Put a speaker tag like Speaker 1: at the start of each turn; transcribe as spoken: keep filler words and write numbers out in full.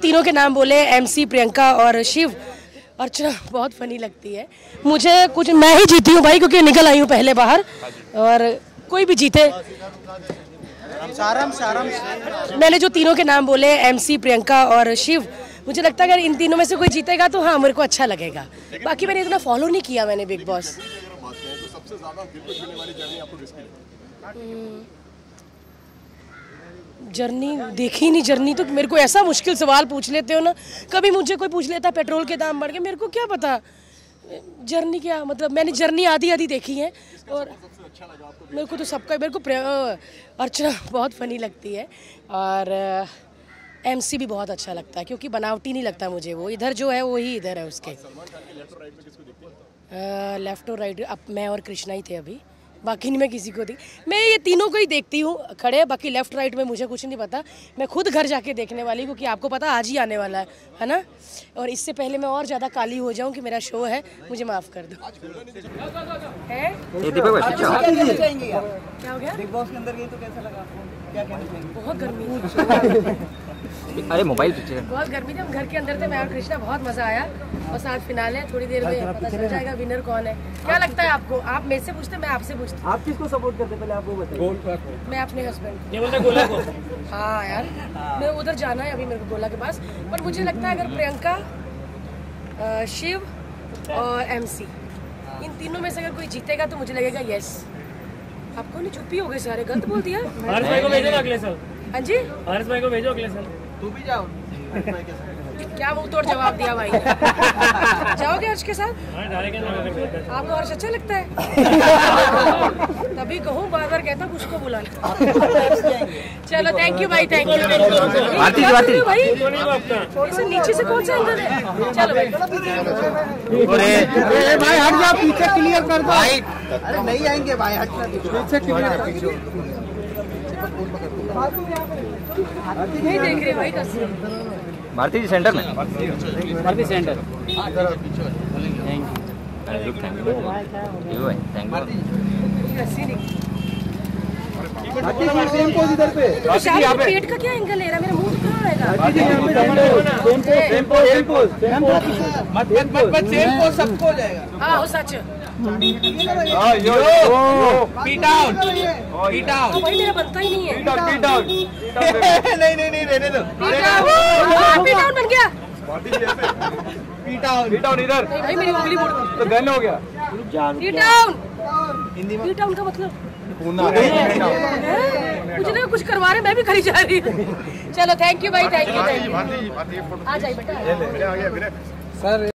Speaker 1: तीनों के नाम बोले, एमसी, प्रियंका और शिव, अर्चना बहुत फनी लगती है मुझे। कुछ मैं ही जीती हूँ भाई, क्योंकि निकल आई हूँ पहले बाहर, और कोई भी जीते। मैंने जो तीनों के नाम बोले, एमसी, प्रियंका और शिव, मुझे लगता है अगर इन तीनों में से कोई जीतेगा तो हाँ मेरे को अच्छा लगेगा। बाकी मैंने इतना फॉलो नहीं किया मैंने बिग बॉस। जर्नी देखी नहीं, जर्नी तो मेरे को ऐसा मुश्किल सवाल पूछ लेते हो ना। कभी मुझे कोई पूछ लेता पेट्रोल के दाम बढ़ गए, मेरे को क्या पता जर्नी क्या, मतलब मैंने जर्नी आधी आधी देखी है। और मेरे को तो सबका, मेरे को अर्चना बहुत फनी लगती है और एमसी भी बहुत अच्छा लगता है, क्योंकि बनावटी नहीं लगता मुझे वो। इधर जो है वो ही इधर है उसके। लेफ्ट और राइट अब मैं और कृष्णा ही थे अभी, बाकी नहीं मैं किसी को दी। मैं ये तीनों को ही देखती हूँ खड़े, बाकी लेफ्ट राइट में मुझे कुछ नहीं पता। मैं खुद घर जाके देखने वाली, क्योंकि आपको पता आज ही आने वाला है है ना। और इससे पहले मैं और ज़्यादा काली हो जाऊँ कि मेरा शो है, मुझे माफ़ कर दो। है क्या हो गया बिग बॉस के अंदर गई तो कैसा लगा आपको? क्या कहना चाहिए? बहुत गर्मी
Speaker 2: अरे मोबाइल पीछे
Speaker 1: बहुत गर्मी थी, हम घर के अंदर थे मैं और कृष्णा, बहुत मजा आया। और साथ फिनाले है, थोड़ी देर में पता चल जाएगा विनर कौन है। क्या लगता है आपको? आप मेरे से पूछते, मैं आपसे पूछती।
Speaker 3: आप किसको सपोर्ट करते पहले आप वो बताइए।
Speaker 1: मैं अपने हस्बैंड। हाँ यार, मैं उधर जाना है अभी मेरे को गोला के पास। पर मुझे लगता है अगर प्रियंका, शिव और एमसी, इन तीनों में से अगर कोई जीतेगा तो मुझे लगेगा यस। आपको नहीं, चुप्पी हो गए सारे, गलत बोल दिया।
Speaker 4: हर्ष भाई को भेजो अगले साल।
Speaker 1: हाँ जी,
Speaker 4: हर्ष भाई को भेजो अगले साल।
Speaker 3: तू भी जाओ।
Speaker 1: क्या मुंह तोड़ जवाब दिया भाई। जाओगे हर्ष के साथ? आपको हर्ष अच्छा लगता है? तभी कहूँ, बार बार कहता कुछ को बुलाना। चलो थैंक यू भाई, थैंक यू भाई। इसे नीचे से कौन सा एंगल है? चलो भाई
Speaker 3: भाई हट जा, पीछे क्लियर कर दो भाई। अरे नहीं आएंगे भाई, हट जा पीछे क्लियर।
Speaker 1: नहीं देख रहे भाई कसम।
Speaker 2: भारती जी सेंटर में,
Speaker 4: Bharti centre.
Speaker 2: Thank you thank you thank
Speaker 3: you इधर पे।
Speaker 1: पेट का क्या एंगल ले रहा है? मेरा मुंह कहाँ आएगा?
Speaker 3: सबको हो जाएगा।
Speaker 1: हाँ हो सच।
Speaker 3: भाई
Speaker 1: मेरा बनता ही नहीं है।
Speaker 3: नहीं नहीं नहीं रहने दो।
Speaker 1: पीटाउन बन गया।
Speaker 3: पीटाउन पीटाउन इधर।
Speaker 1: भाई मेरी उंगली मोड़ दी
Speaker 3: तो गन हो गया।
Speaker 1: पीटाउन हिंदी में पीटाउन का मतलब मुझे ना कुछ करवा रहे, मैं भी करी जा रही हूँ। चलो थैंक यू भाई, थैंक यू थैंक यू। आ जाइए बेटा।
Speaker 3: सर